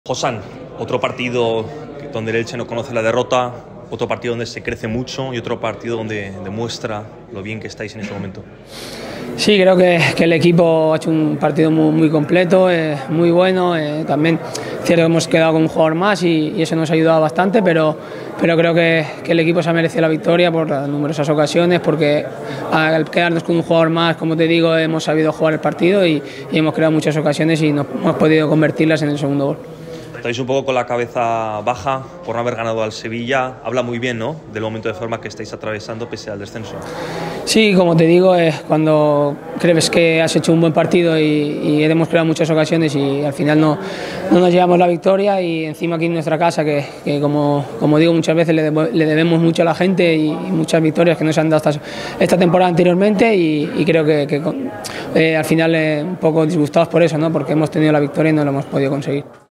Josán, otro partido donde el Elche no conoce la derrota, otro partido donde se crece mucho y otro partido donde demuestra lo bien que estáis en ese momento. Sí, creo que el equipo ha hecho un partido muy completo, muy bueno. También es cierto que hemos quedado con un jugador más y eso nos ha ayudado bastante, pero creo que el equipo se ha merecido la victoria por las numerosas ocasiones, porque al quedarnos con un jugador más, como te digo, hemos sabido jugar el partido y hemos creado muchas ocasiones y no hemos podido convertirlas en el segundo gol. Estáis un poco con la cabeza baja por no haber ganado al Sevilla. Habla muy bien, ¿no?, del momento de forma que estáis atravesando pese al descenso. Sí, como te digo, cuando crees que has hecho un buen partido y hemos creado muchas ocasiones y al final no nos llevamos la victoria, y encima aquí en nuestra casa, que como digo muchas veces le debemos mucho a la gente y muchas victorias que nos han dado esta temporada anteriormente, y creo que al final un poco disgustados por eso, ¿no?, porque hemos tenido la victoria y no lo hemos podido conseguir.